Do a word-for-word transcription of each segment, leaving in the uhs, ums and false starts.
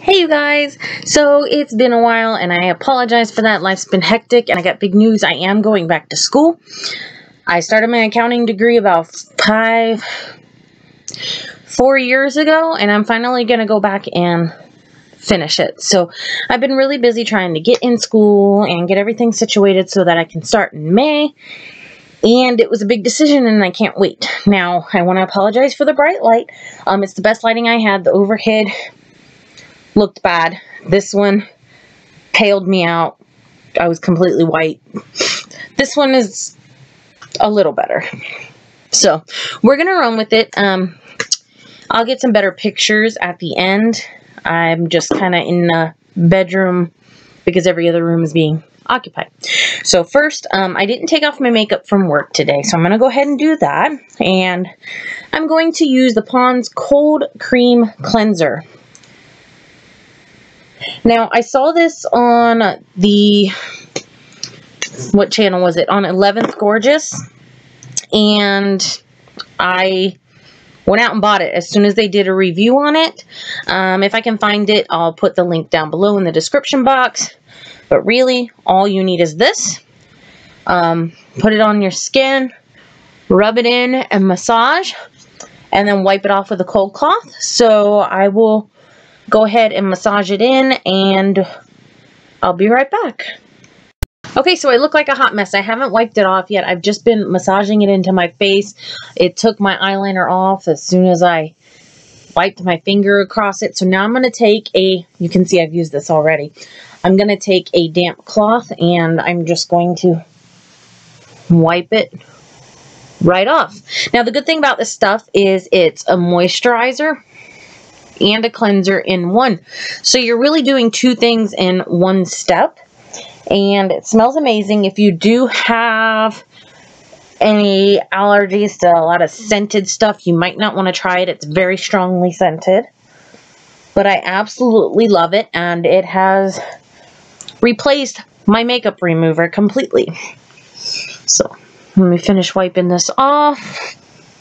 Hey you guys, so it's been a while and I apologize for that. Life's been hectic and I got big news. I am going back to school. I started my accounting degree about five, four years ago, and I'm finally going to go back and finish it. So I've been really busy trying to get in school and get everything situated so that I can start in May. And it was a big decision and I can't wait. Now, I want to apologize for the bright light. Um, it's the best lighting I had. The overhead looked bad. This one paled me out. I was completely white. This one is a little better. So we're going to run with it. Um, I'll get some better pictures at the end. I'm just kind of in the bedroom because every other room is being occupied. So first, um, I didn't take off my makeup from work today, so I'm going to go ahead and do that. And I'm going to use the Pond's Cold Cream Cleanser. Now, I saw this on the, what channel was it? On EleventhGorgeous. And I went out and bought it as soon as they did a review on it. Um, if I can find it, I'll put the link down below in the description box. But really, all you need is this. Um, put it on your skin, rub it in and massage, and then wipe it off with a cold cloth. So I will go ahead and massage it in, and I'll be right back. Okay, so I look like a hot mess. I haven't wiped it off yet. I've just been massaging it into my face. It took my eyeliner off as soon as I wiped my finger across it. So now I'm going to take a, you can see I've used this already. I'm going to take a damp cloth and I'm just going to wipe it right off. Now, the good thing about this stuff is it's a moisturizer and a cleanser in one. So you're really doing two things in one step. And it smells amazing. If you do have any allergies to a lot of scented stuff, you might not want to try it. It's very strongly scented. But I absolutely love it. And it has replaced my makeup remover completely. So let me finish wiping this off.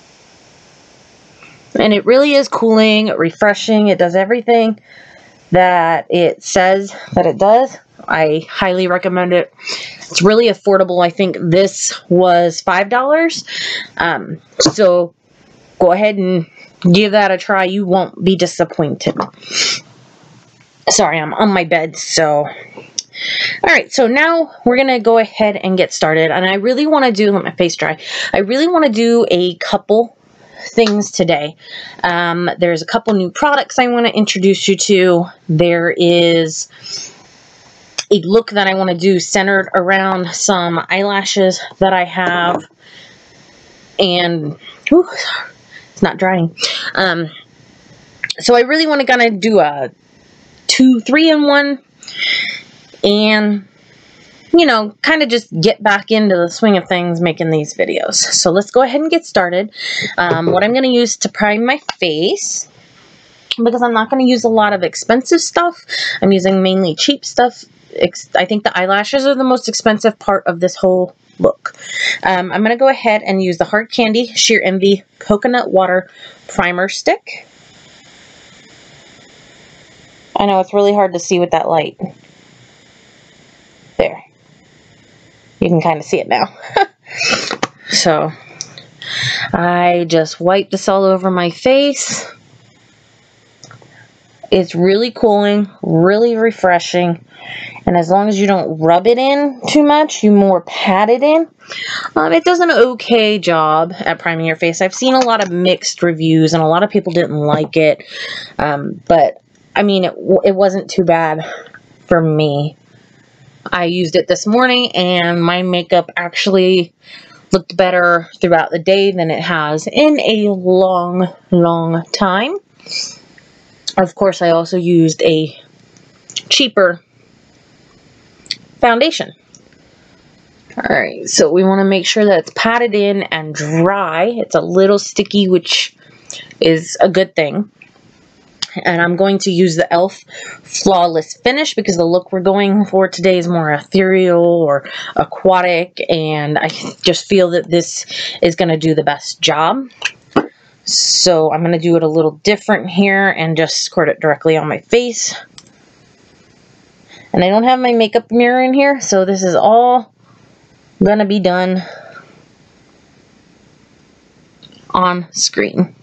And it really is cooling, refreshing. It does everything that it says that it does. I highly recommend it. It's really affordable. I think this was five dollars. Um, so go ahead and give that a try. You won't be disappointed. Sorry, I'm on my bed, so... Alright, so now we're going to go ahead and get started. And I really want to do... Let my face dry. I really want to do a couple things today. Um, there's a couple new products I want to introduce you to. There is a look that I want to do centered around some eyelashes that I have. And, whew, it's not drying. Um, so I really want to kind of do a two, three in one. And, you know, kind of just get back into the swing of things making these videos. So let's go ahead and get started. Um, what I'm going to use to prime my face, because I'm not going to use a lot of expensive stuff. I'm using mainly cheap stuff. I think the eyelashes are the most expensive part of this whole look. Um, I'm going to go ahead and use the Hard Candy Sheer Envy Coconut Water Primer Stick. I know it's really hard to see with that light. There. You can kind of see it now. So, I just wipe this all over my face. It's really cooling, really refreshing. And as long as you don't rub it in too much, you more pat it in. Um, it does an okay job at priming your face. I've seen a lot of mixed reviews and a lot of people didn't like it. Um, but, I mean, it, it wasn't too bad for me. I used it this morning and my makeup actually looked better throughout the day than it has in a long, long time. Of course, I also used a cheaper foundation. Alright, so we want to make sure that it's patted in and dry. It's a little sticky, which is a good thing. And I'm going to use the e l f Flawless Finish because the look we're going for today is more ethereal or aquatic. And I just feel that this is going to do the best job. So I'm going to do it a little different here and just squirt it directly on my face. And I don't have my makeup mirror in here, so this is all going to be done on screen.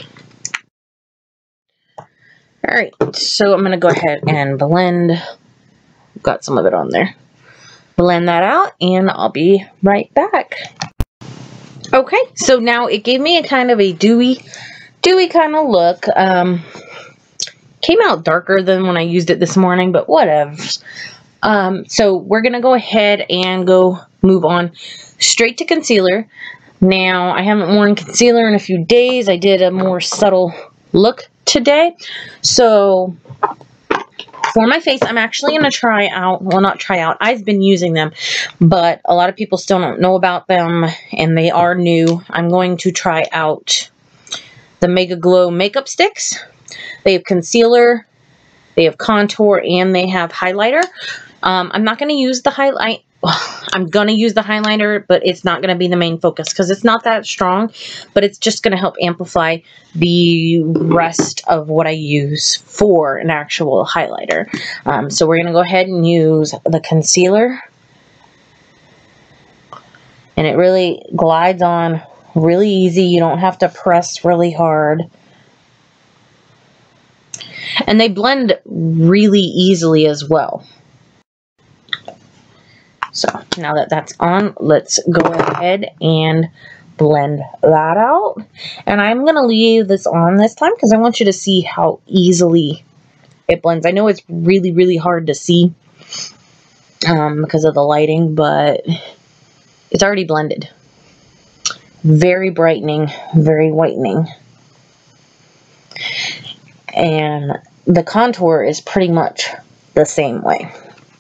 Alright, so I'm going to go ahead and blend. Got some of it on there. Blend that out, and I'll be right back. Okay, so now it gave me a kind of a dewy, dewy kind of look. Um, came out darker than when I used it this morning, but whatever. Um, so we're going to go ahead and go move on straight to concealer. Now, I haven't worn concealer in a few days. I did a more subtle look today. So for my face, I'm actually going to try out, well, not try out, I've been using them, but a lot of people still don't know about them, and they are new. I'm going to try out the Mega Glow Makeup Sticks. They have concealer, they have contour, and they have highlighter. Um, I'm not going to use the highlight. I'm going to use the highlighter, but it's not going to be the main focus because it's not that strong, but it's just going to help amplify the rest of what I use for an actual highlighter. Um, so we're going to go ahead and use the concealer. And it really glides on really easy. You don't have to press really hard. And they blend really easily as well. So now that that's on, let's go ahead and blend that out. And I'm going to leave this on this time because I want you to see how easily it blends. I know it's really, really hard to see um, because of the lighting, but it's already blended. Very brightening, very whitening. And the contour is pretty much the same way.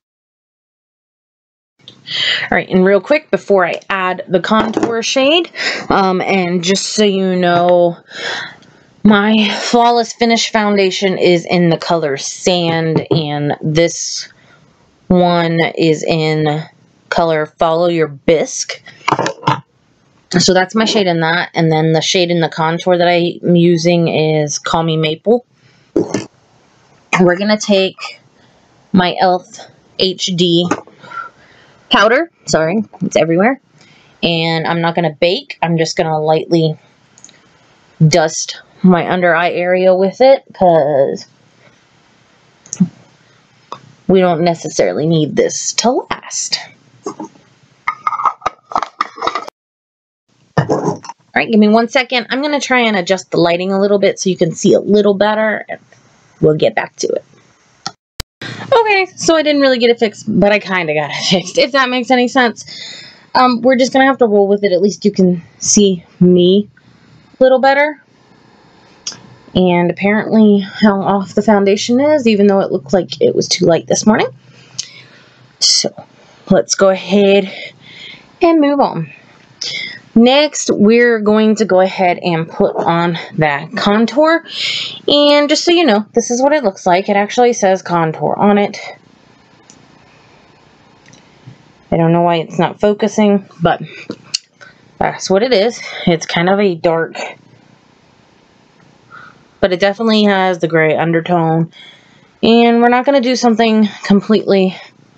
Alright, and real quick before I add the contour shade, um, and just so you know, my Flawless Finish foundation is in the color Sand, and this one is in color Follow Your Bisque. So that's my shade in that, and then the shade in the contour that I'm using is Call Me Maple. We're going to take my e l f H D powder, sorry, it's everywhere, and I'm not going to bake, I'm just going to lightly dust my under eye area with it, because we don't necessarily need this to last. Alright, give me one second, I'm going to try and adjust the lighting a little bit so you can see a little better, and we'll get back to it. Okay, so I didn't really get it fixed, but I kind of got it fixed, if that makes any sense. Um, we're just going to have to roll with it. At least you can see me a little better. And apparently how off the foundation is, even though it looked like it was too light this morning. So, let's go ahead and move on. Next, we're going to go ahead and put on that contour. And just so you know, this is what it looks like. It actually says contour on it. I don't know why it's not focusing, but that's what it is. It's kind of a dark, but it definitely has the gray undertone. And we're not going to do something completely...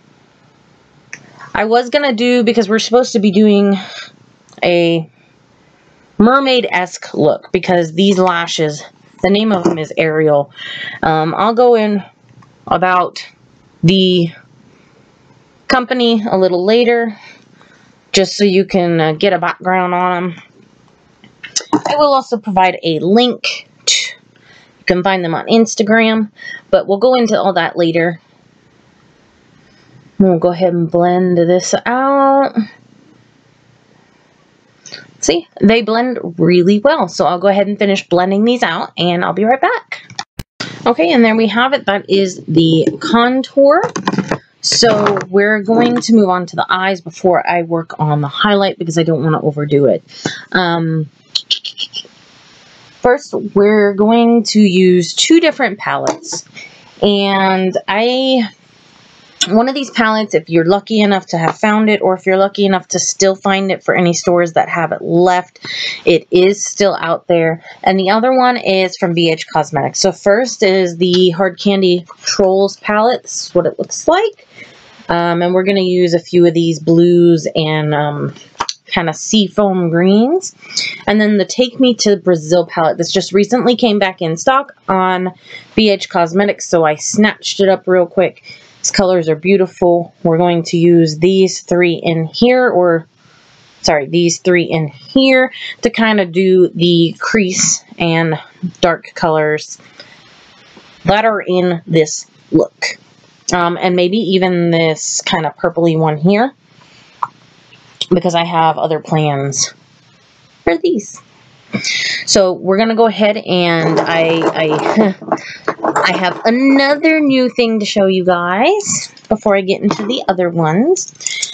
I was going to do, because we're supposed to be doing a mermaid-esque look, because these lashes, the name of them is Ariel. Um, I'll go in about the company a little later, just so you can uh, get a background on them. I will also provide a link. To, you can find them on Instagram, but we'll go into all that later. We'll go ahead and blend this out. See, they blend really well. So I'll go ahead and finish blending these out, and I'll be right back. Okay, and there we have it. That is the contour. So we're going to move on to the eyes before I work on the highlight, because I don't want to overdo it. Um, first, we're going to use two different palettes. And I one of these palettes, if you're lucky enough to have found it, or if you're lucky enough to still find it for any stores that have it left, it is still out there. And the other one is from B H Cosmetics. So first is the Hard Candy Trolls palette. This is what it looks like. Um, and we're going to use a few of these blues and um, kind of seafoam greens. And then the Take Me to Brazil palette. This just recently came back in stock on B H Cosmetics, so I snatched it up real quick. These colors are beautiful. We're going to use these three in here, or sorry, these three in here to kind of do the crease and dark colors that are in this look. Um, and maybe even this kind of purpley one here, because I have other plans for these. So we're going to go ahead and I, I, I have another new thing to show you guys before I get into the other ones.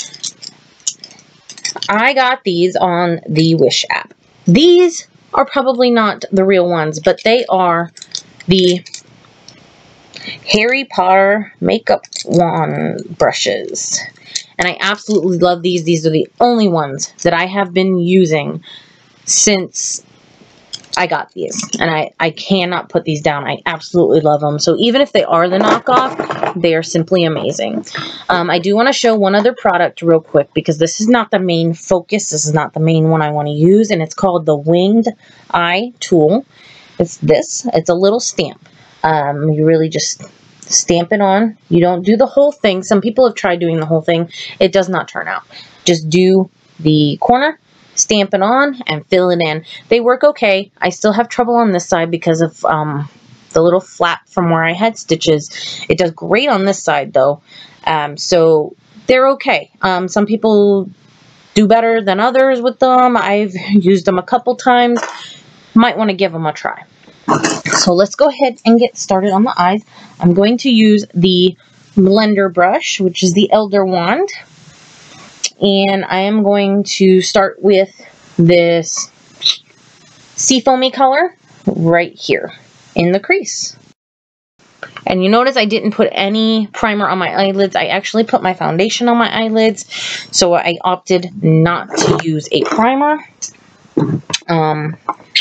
I got these on the Wish app. These are probably not the real ones, but they are the Harry Potter makeup wand brushes. And I absolutely love these. These are the only ones that I have been using since I got these. And I, I cannot put these down. I absolutely love them. So even if they are the knockoff, they are simply amazing. Um, I do want to show one other product real quick, because this is not the main focus. This is not the main one I want to use. And it's called the Winged Eye Tool. It's this. It's a little stamp. Um, you really just stamp it on. You don't do the whole thing. Some people have tried doing the whole thing. It does not turn out. Just do the corner, stamp it on, and fill it in. They work okay. I still have trouble on this side because of um, the little flap from where I had stitches. It does great on this side though. Um, so they're okay. Um, some people do better than others with them. I've used them a couple times. Might want to give them a try. So let's go ahead and get started on the eyes. I'm going to use the blender brush, which is the Elder Wand. And I am going to start with this seafoamy color right here in the crease. And you notice I didn't put any primer on my eyelids. I actually put my foundation on my eyelids. So I opted not to use a primer. Um...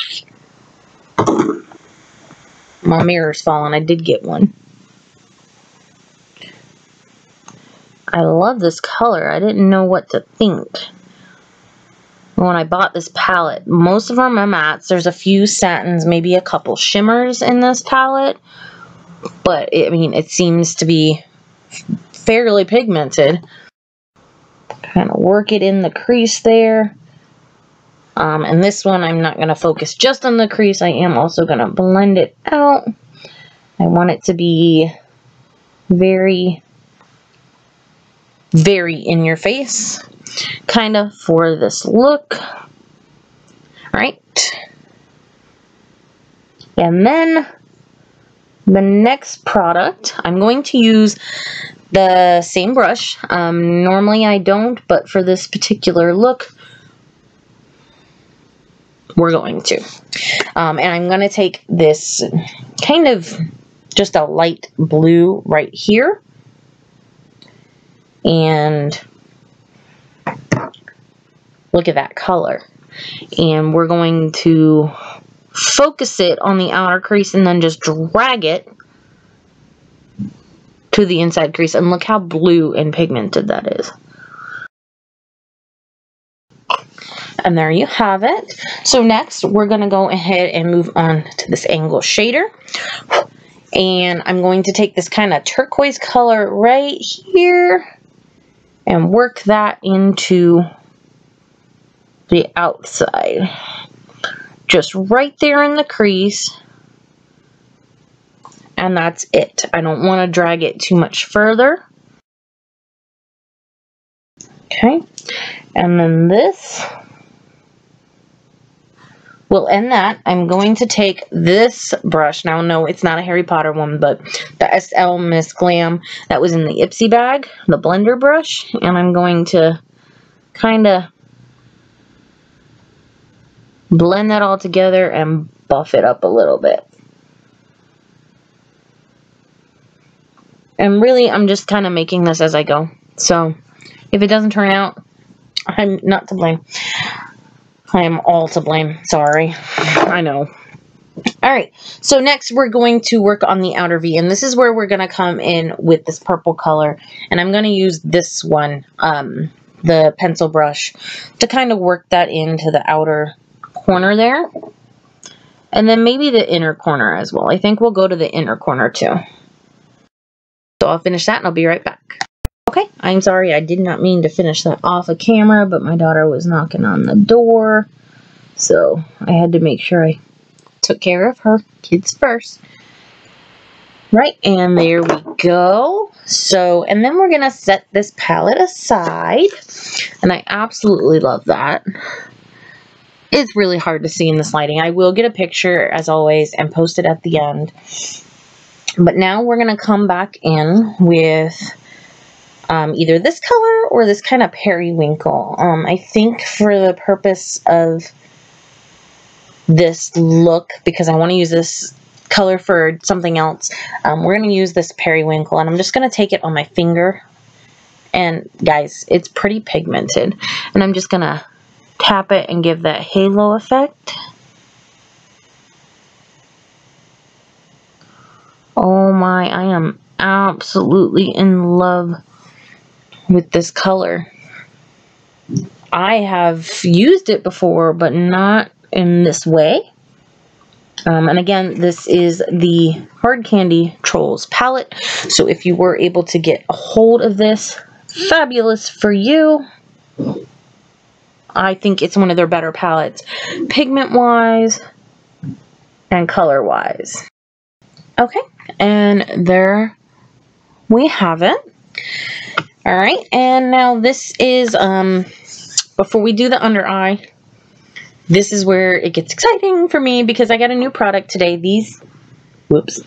My mirror's fallen. I did get one. I love this color. I didn't know what to think when I bought this palette. Most of them are mattes. There's a few satins, maybe a couple shimmers in this palette. But, it, I mean, it seems to be fairly pigmented. Kind of work it in the crease there. Um, and this one, I'm not going to focus just on the crease. I am also going to blend it out. I want it to be very, very in your face, kind of, for this look. All right. And then the next product, I'm going to use the same brush. Um, normally I don't, but for this particular look, we're going to. Um, and I'm going to take this kind of just a light blue right here. And look at that color. And we're going to focus it on the outer crease and then just drag it to the inside crease. And look how blue and pigmented that is. And there you have it. So next, we're going to go ahead and move on to this angle shader. And I'm going to take this kind of turquoise color right here and work that into the outside. Just right there in the crease. And that's it. I don't want to drag it too much further. Okay. And then this will end that. I'm going to take this brush. Now, no, it's not a Harry Potter one, but the S L Miss Glam that was in the Ipsy bag, the blender brush. And I'm going to kind of blend that all together and buff it up a little bit. And really, I'm just kind of making this as I go. So, if it doesn't turn out, I'm not to blame. I am all to blame. Sorry. I know. Alright, so next we're going to work on the outer V, and this is where we're going to come in with this purple color. And I'm going to use this one, um, the pencil brush, to kind of work that into the outer corner there. And then maybe the inner corner as well. I think we'll go to the inner corner too. So I'll finish that and I'll be right back. Okay, I'm sorry, I did not mean to finish that off of camera, but my daughter was knocking on the door. So I had to make sure I took care of her kids first. Right, and there we go. So, and then we're going to set this palette aside. And I absolutely love that. It's really hard to see in this lighting. I will get a picture, as always, and post it at the end. But now we're going to come back in with um, either this color or this kind of periwinkle. Um, I think for the purpose of this look, because I want to use this color for something else, um, we're going to use this periwinkle. And I'm just going to take it on my finger. And guys, it's pretty pigmented. And I'm just going to tap it and give that halo effect. Oh my, I am absolutely in love with this color. I have used it before, but not in this way. Um, and again, this is the Hard Candy Trolls palette. So if you were able to get a hold of this, fabulous for you. I think it's one of their better palettes, pigment-wise and color-wise. Okay, and there we have it. All right, and now this is, um, before we do the under eye, this is where it gets exciting for me because I got a new product today. These, whoops.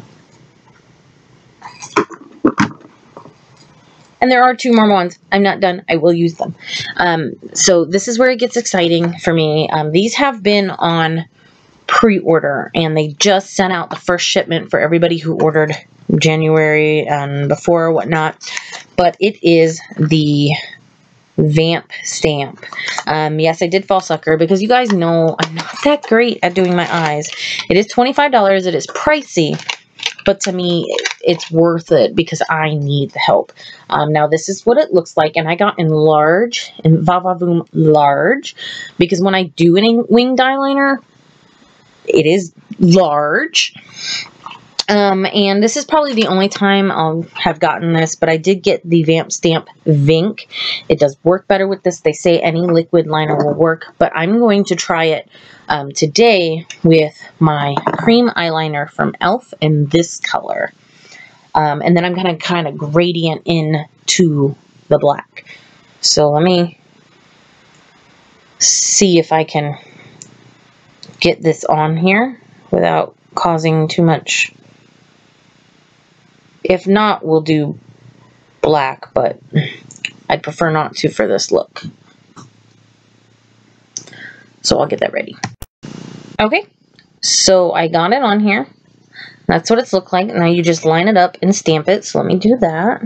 And there are two more ones. I'm not done. I will use them. Um, so this is where it gets exciting for me. Um, these have been on pre-order, and they just sent out the first shipment for everybody who ordered January and before or whatnot. But it is the Vamp Stamp. Um, yes, I did fall sucker because you guys know I'm not that great at doing my eyes. It is twenty-five dollars. It is pricey. But to me, it's worth it because I need the help. Um, now, this is what it looks like. And I got in large, in Vavavoom large. Because when I do an winged eyeliner, it is large. Um, and this is probably the only time I'll have gotten this. But I did get the Vamp Stamp Vink. It does work better with this. They say any liquid liner will work. But I'm going to try it Um, today with my cream eyeliner from e l f in this color. Um, and then I'm going to kind of gradient in to the black. So let me see if I can get this on here without causing too much. If not, we'll do black, but I'd prefer not to for this look. So I'll get that ready. Okay, so I got it on here. That's what it's looked like. Now you just line it up and stamp it. So let me do that.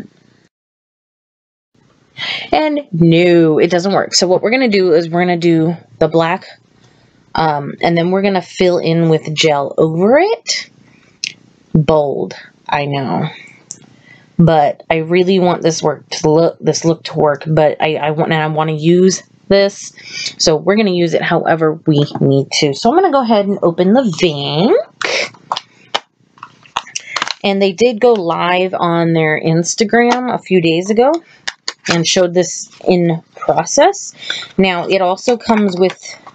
And no, it doesn't work. So what we're going to do is we're going to do the black. Um, and then we're going to fill in with gel over it. Bold, I know. But I really want this work to look, this look to work. But I, I want, and I want to use this. So we're going to use it however we need to. So I'm going to go ahead and open the Vink. And they did go live on their Instagram a few days ago and showed this in process. Now it also comes with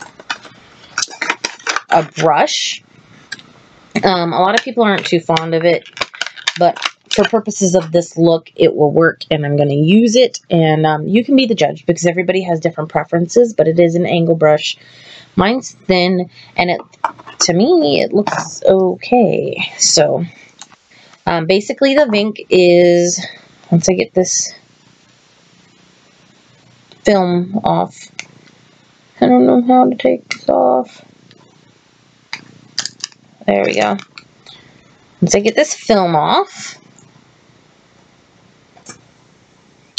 a brush. Um, a lot of people aren't too fond of it, but for purposes of this look, it will work, and I'm going to use it, and um, you can be the judge because everybody has different preferences, but it is an angle brush. Mine's thin, and it, to me, it looks okay. So, um, basically, the Vink is, once I get this film off, I don't know how to take this off. There we go. Once I get this film off,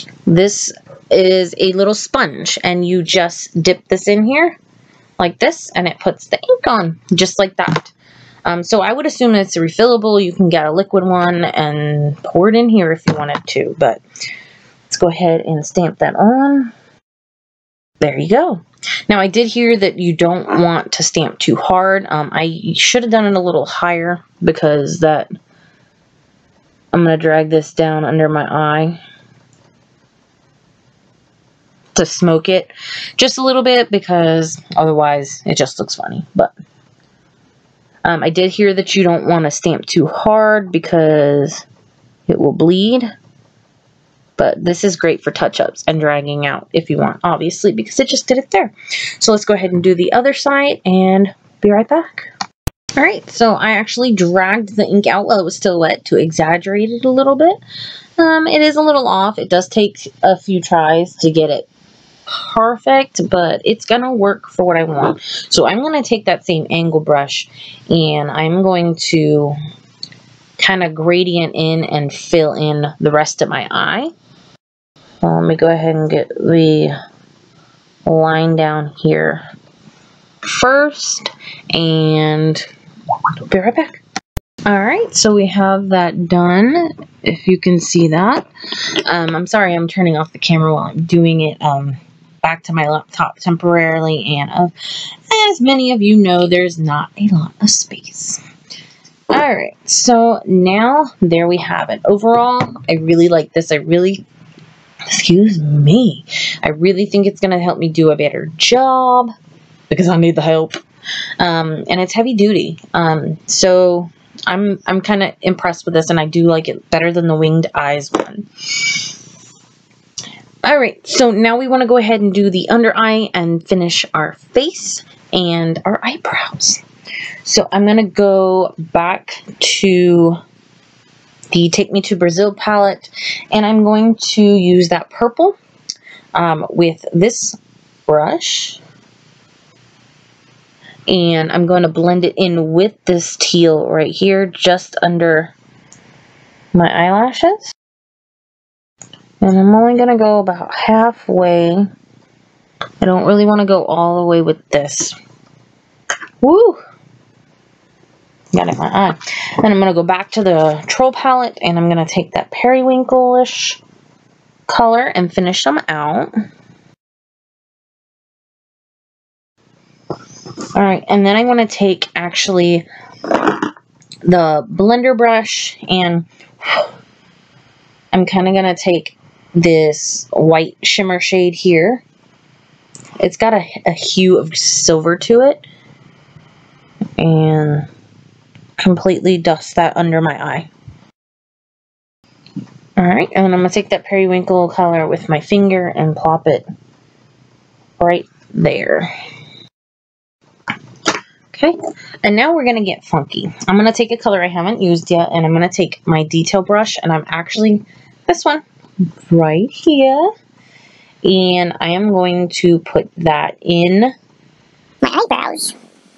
This is a little sponge, and you just dip this in here like this, and it puts the ink on just like that. Um, so I would assume it's refillable. You can get a liquid one and pour it in here if you wanted to, but let's go ahead and stamp that on. There you go. Now I did hear that you don't want to stamp too hard. Um, I should have done it a little higher because that I'm going to drag this down under my eye to smoke it just a little bit because otherwise it just looks funny. But um, I did hear that you don't want to stamp too hard because it will bleed. But this is great for touch-ups and dragging out if you want, obviously, because it just did it there. So let's go ahead and do the other side and be right back. Alright, so I actually dragged the ink out while it was still wet to exaggerate it a little bit. Um, it is a little off. It does take a few tries to get it perfect, but it's going to work for what I want. So I'm going to take that same angle brush and I'm going to kind of gradient in and fill in the rest of my eye. Well, let me go ahead and get the line down here first, and I'll be right back. Alright, so we have that done, if you can see that. Um, I'm sorry I'm turning off the camera while I'm doing it um, back to my laptop temporarily, and uh, as many of you know, there's not a lot of space. Alright, so now there we have it. Overall, I really like this. I really Excuse me. I really think it's going to help me do a better job because I need the help. Um, and it's heavy duty. Um, so I'm I'm kind of impressed with this, and I do like it better than the winged eyes one. All right, so now we want to go ahead and do the under eye and finish our face and our eyebrows. So I'm going to go back to the Take Me to Brazil palette, and I'm going to use that purple um, with this brush, and I'm going to blend it in with this teal right here just under my eyelashes, and I'm only going to go about halfway. I don't really want to go all the way with this. Woo! Got it in my eye. Then I'm going to go back to the Troll palette, and I'm going to take that periwinkle-ish color and finish them out. Alright, and then I want to take actually the blender brush, and I'm kind of going to take this white shimmer shade here. It's got a, a hue of silver to it, and completely dust that under my eye. Alright, and then I'm going to take that periwinkle color with my finger and plop it right there. Okay, and now we're going to get funky. I'm going to take a color I haven't used yet, and I'm going to take my detail brush, and I'm actually, this one, right here, and I am going to put that in my eyebrows.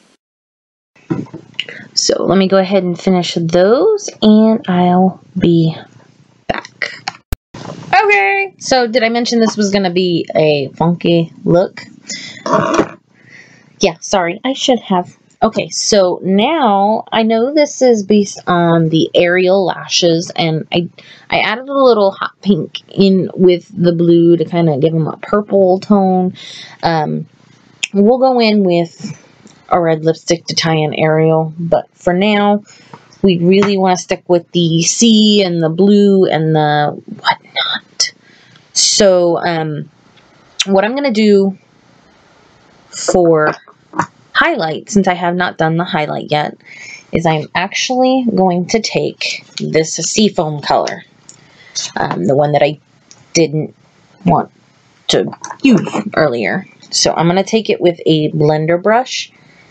So let me go ahead and finish those, and I'll be back. Okay, so did I mention this was going to be a funky look? Yeah, sorry, I should have. Okay, so now I know this is based on the Eyeronic Lashes, and I, I added a little hot pink in with the blue to kind of give them a purple tone. Um, we'll go in with a red lipstick to tie in Ariel, but for now we really want to stick with the sea and the blue and the whatnot. So um, what I'm going to do for highlight, since I have not done the highlight yet, is I'm actually going to take this seafoam color, um, the one that I didn't want to use earlier. So I'm going to take it with a blender brush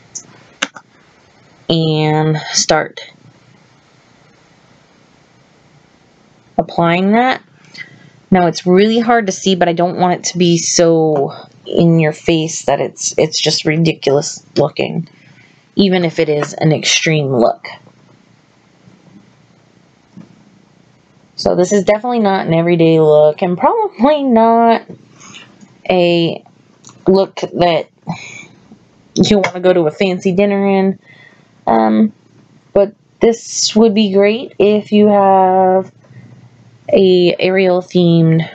and start applying that. Now it's really hard to see, but I don't want it to be so in your face that it's it's just ridiculous looking, even if it is an extreme look. So this is definitely not an everyday look, and probably not a look that you want to go to a fancy dinner in. Um, but this would be great if you have a Ariel themed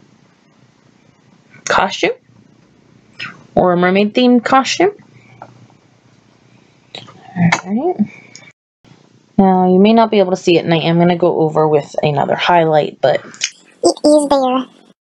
costume or a mermaid themed costume. Alright. Now you may not be able to see it, and I am going to go over with another highlight, but it is there.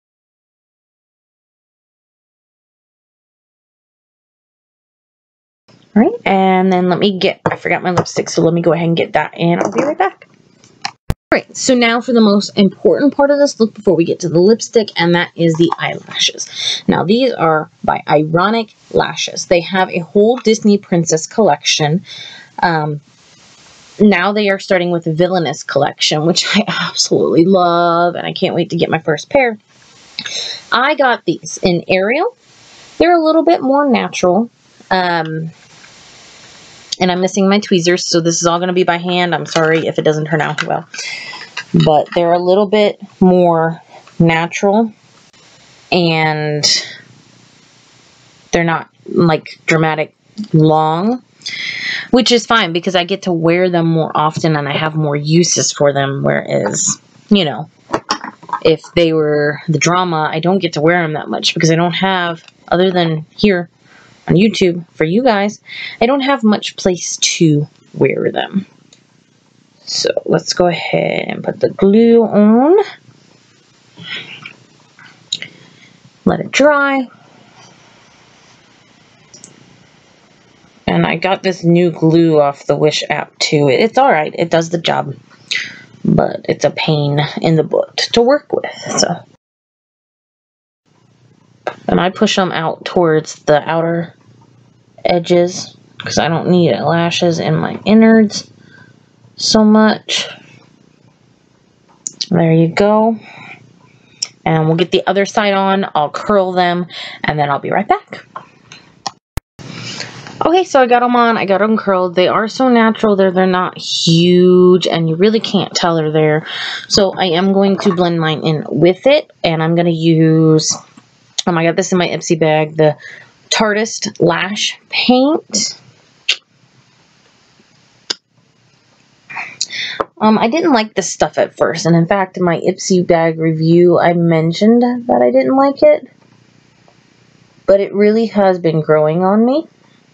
Alright, and then let me get, I forgot my lipstick, so let me go ahead and get that, and I'll be right back. Alright, so now for the most important part of this look before we get to the lipstick, and that is the eyelashes. Now these are by Eyeronic Lashes. They have a whole Disney Princess collection. Um, now they are starting with the Villainous collection, which I absolutely love, and I can't wait to get my first pair. I got these in Ariel. They're a little bit more natural. Um... And I'm missing my tweezers, so this is all going to be by hand. I'm sorry if it doesn't turn out well. But they're a little bit more natural. And they're not, like, dramatic long. Which is fine, because I get to wear them more often and I have more uses for them. Whereas, you know, if they were the drama, I don't get to wear them that much. Because I don't have, other than here on YouTube for you guys, I don't have much place to wear them. So let's go ahead and put the glue on. Let it dry. And I got this new glue off the Wish app too. It's alright, it does the job. But it's a pain in the butt to work with. So, and I push them out towards the outer edges because I don't need lashes in my innards so much. There you go. And we'll get the other side on. I'll curl them and then I'll be right back. Okay, so I got them on. I got them curled. They are so natural. They're, they're not huge and you really can't tell they're there. So I am going to blend mine in with it, and I'm going to use, um, I got this in my Ipsy bag, the Tartist Lash Paint. Um, I didn't like this stuff at first, and in fact, in my Ipsy bag review, I mentioned that I didn't like it, but it really has been growing on me.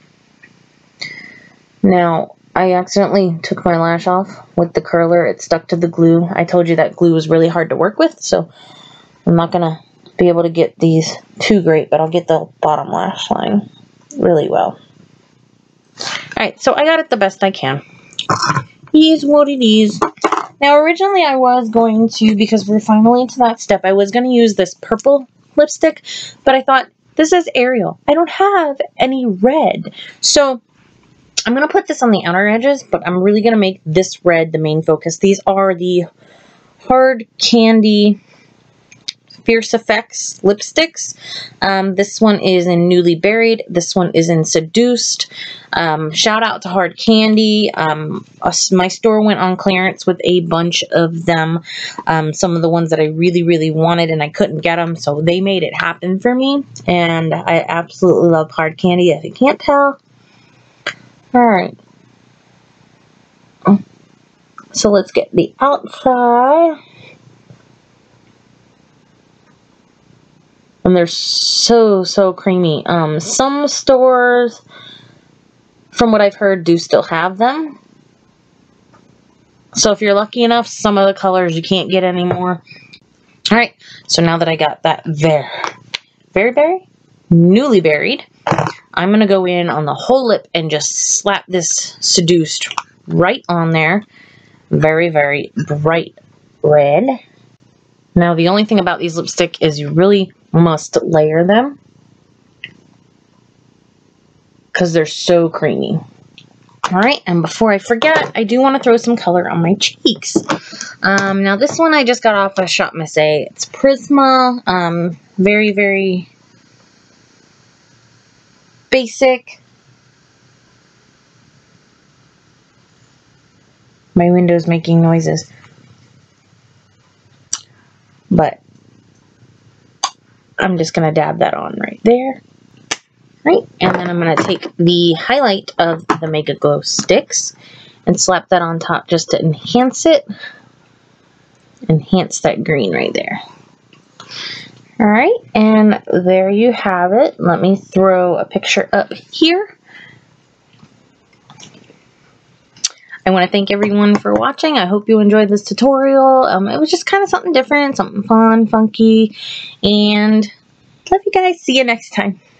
Now, I accidentally took my lash off with the curler. It stuck to the glue. I told you that glue was really hard to work with, so I'm not going to be able to get these too great, but I'll get the bottom lash line really well. Alright, so I got it the best I can. Is what it is. Now, originally I was going to, because we're finally into that step, I was going to use this purple lipstick, but I thought, this is Ariel. I don't have any red. So, I'm going to put this on the outer edges, but I'm really going to make this red the main focus. These are the Hard Candy Fierce Effects lipsticks. Um, this one is in Newly Buried. This one is in Seduced. Um, shout out to Hard Candy. Um, my store went on clearance with a bunch of them. Um, some of the ones that I really, really wanted and I couldn't get them, so they made it happen for me. And I absolutely love Hard Candy, if you can't tell. Alright. So let's get the outside. And they're so, so creamy. Um, some stores, from what I've heard, do still have them. So if you're lucky enough, some of the colors you can't get anymore. Alright, so now that I got that very, very, very newly buried, I'm going to go in on the whole lip and just slap this Seduced right on there. Very, very bright red. Now, the only thing about these lipstick is you really must layer them because they're so creamy. Alright, and before I forget, I do want to throw some color on my cheeks. Um, now, this one I just got off of Shop Miss A. It's Prisma. Um, very, very basic. My window's making noises. but I'm just going to dab that on right there. Right, and then I'm going to take the highlight of the Mega Glow Sticks and slap that on top just to enhance it. Enhance that green right there. Alright, and there you have it. Let me throw a picture up here. I want to thank everyone for watching. I hope you enjoyed this tutorial. Um, it was just kind of something different, something fun, funky, and love you guys. See you next time.